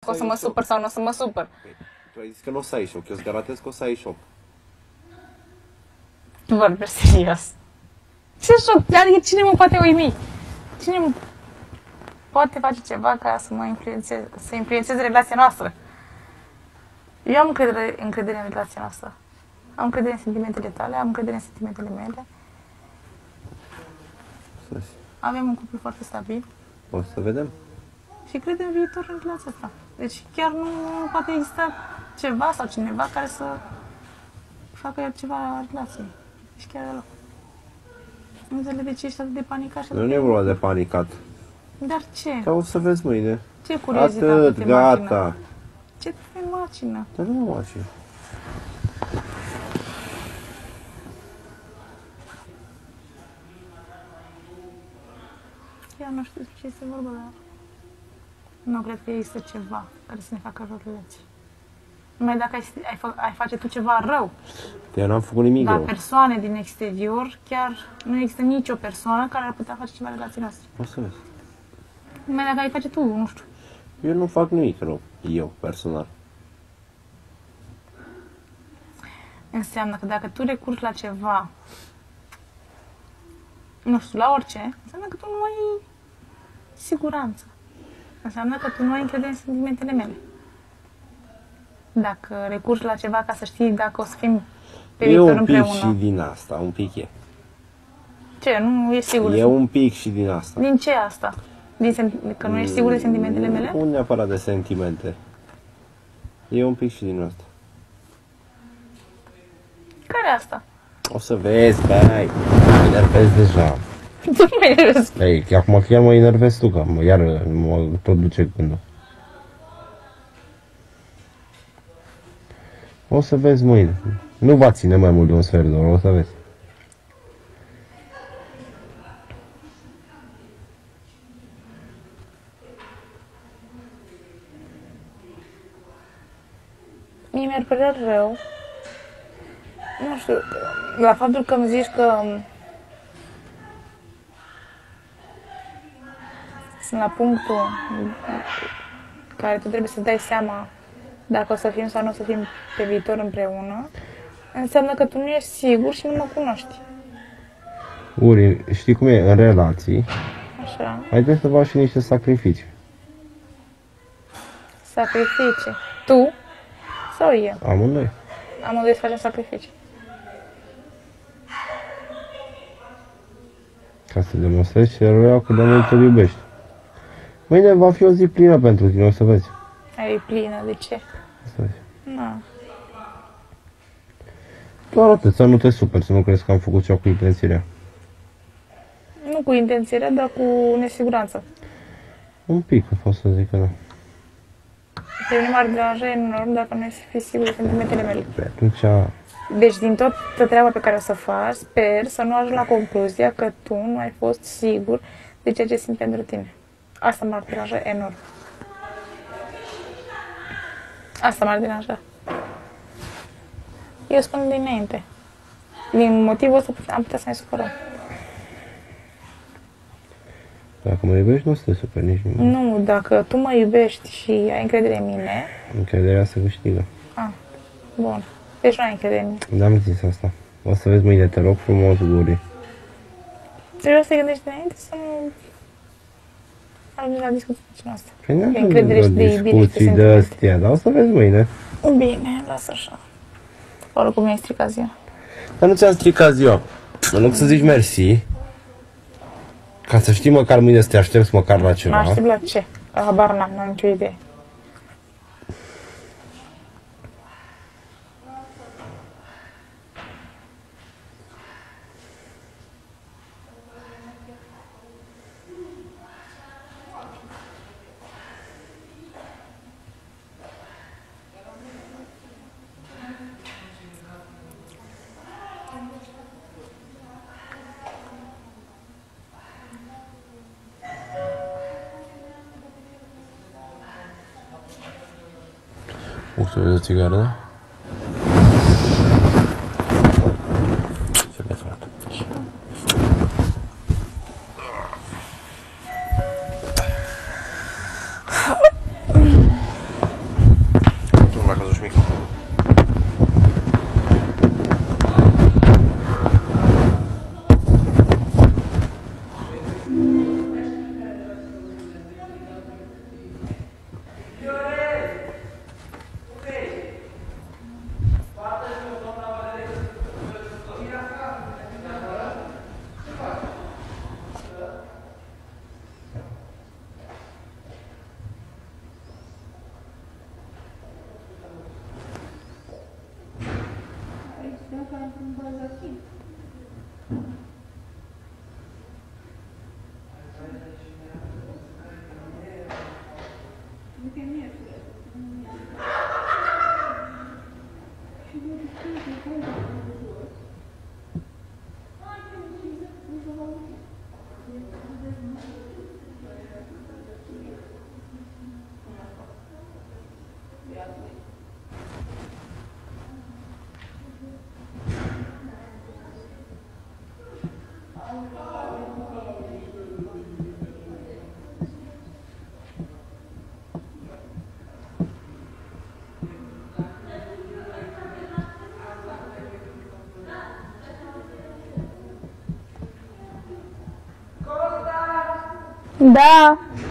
o să mă supăr sau nu o să mă supăr. Tu ai zis că nu o să ai șoc, eu îți garantez că o să ai șoc. Tu vorbești serios. Ce șoc? Adică cine mă poate uimi? Cine mă poate face ceva ca să mă influențeze, să influențeze relația noastră? Eu am încredere în relația noastră. Am încredere în sentimentele tale, am încredere în sentimentele mele. Avem un cuplu foarte stabil. O să vedem. Și cred în viitor în relația asta. Deci chiar nu poate exista ceva sau cineva care să facă ceva în relație. Deci chiar deloc. Nu înțeleg de ce ești atât de panicat. Nu e vorba de panicat. Dar ce? Că o să vezi mâine. Ce curiozitate Atât, te gata. macină? Ce te macină? Dar nu mă macină. Chiar nu știu despre ce este vorba, dar nu cred că există ceva care să ne facă rău relații. Numai dacă ai face tu ceva rău. Eu n-am făcut nimic Dar rău. persoane din exterior, chiar nu există nicio persoană care ar putea face ceva relații noastre. O să vezi. Numai dacă ai face tu, nu știu. Eu nu fac nimic rău. Eu, personal. Înseamnă că dacă tu recurgi la ceva, nu știu, la orice, înseamnă că tu nu ai siguranță. Înseamnă că tu nu ai încredere în sentimentele mele. Dacă recurgi la ceva ca să știi dacă o să fim pe E viitor un pic împreună. și din asta, un pic e. Ce? Nu e sigur? E un pic și din asta. Din ce asta? Că nu ești sigur de sentimentele mele? Nu neapărat de sentimente. E un pic și din asta. Care e asta? O să vezi, bai. Mă enervezi deja. Tu mă enervezi. Ei, acum chiar mă enervezi tu, că iar mă tot duce gândul. O să vezi mâine. Nu va ține mai mult de un sfert de oră, o să vezi. Mie mi-ar părea rău, nu știu, la faptul că îmi zici că sunt la punctul care tu trebuie să dai seama dacă o să fim sau nu o să fim pe viitor împreună, înseamnă că tu nu ești sigur și nu mă cunoști. Uri, știi cum e în relații? Așa. Mai trebuie să faci și niște sacrificii. Sacrificii. Tu sau eu? Amândoi. Amândoi să facem sacrificii. Ca să demonstrezi celuilalt cât de mult îl iubești. Mâine va fi o zi plină pentru tine, o să vezi. E plină, de ce? O să vezi. Nu. Doar atât, să nu te superi, să nu crezi că am făcut ceva cu intenția. Nu cu intenție rea, dar cu nesiguranță. Un pic, a fost să zic că nu. Pe mine m-ar deranja enorm dacă nu ai să fii sigur de sentimentele mele. Pe atunci, Deci din toată treaba pe care o să faci, sper să nu ajung la concluzia că tu nu ai fost sigur de ceea ce simt pentru tine. Asta m-ar deranja enorm. Asta m-ar deranja. Eu spun dinainte. Din motivul ăsta am putea să ne supărăm. dacă mă iubești, nu o să te superi nici nimic. Nu, dacă tu mă iubești și ai încredere în mine... Încrederea se câștigă. Ah, bun. Deci nu ai încredere în mine. Da-mi zis asta. O să vezi mâine, te rog frumos, Guri. Trebuie să te gândești înainte să nu ajungi la discuția noastră. Păi nu De încredere și de iubire și de discuții de sentiment. astea, dar o să vezi mâine. Bine, lasă așa. Oricum mi-ai stricat ziua. Dar nu ți-am stricat ziua. În loc să zici mersi, ca să știi măcar mâine să te aștepți măcar la Mă ceva. aștept la ce? Habar n-am nicio idee. O să vezi o țigară, da? Ce vezi, frate? Da.